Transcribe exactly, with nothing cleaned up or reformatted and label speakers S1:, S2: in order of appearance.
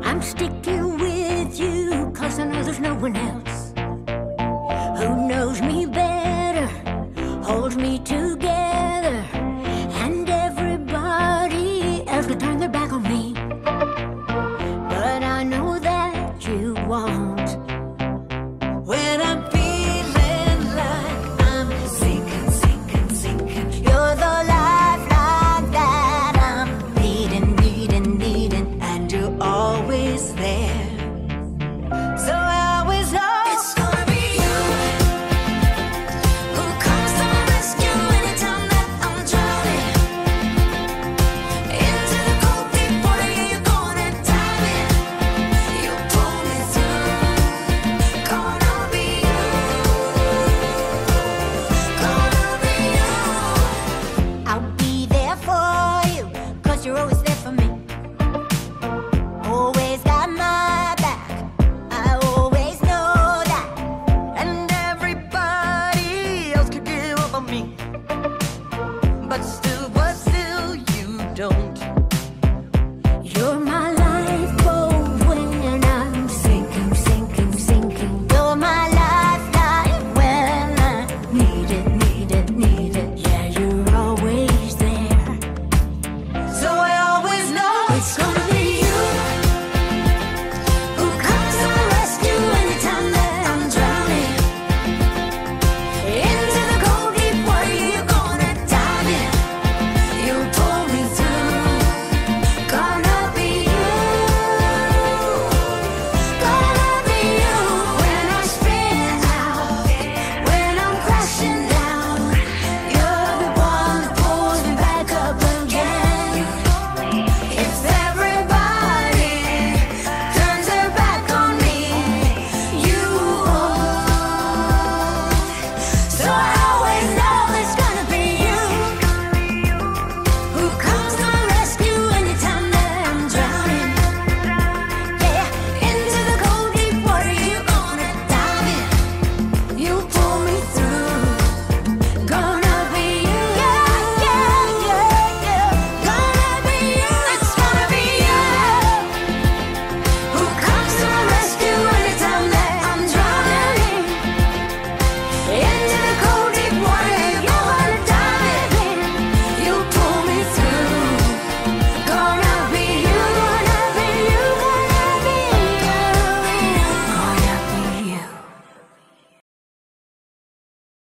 S1: I'm sticking with you, cause I know there's no one else who knows me better, holds me together, and everybody else could turn their back on me. But I know that you won't. When I'm feeling like I'm sinking, sinking, sinking, you're the lifeline that I'm needing, needing, needing, and you're always there. So I always know it's gonna be you who comes to my rescue anytime that I'm drowning into the cold deep water. Yeah, you're gonna dive in. You pull me through. Gonna be you. Gonna be you. I'll be there for you, cause you're always there for me. Always got my back. I always know that. And everybody else could give up on me, but still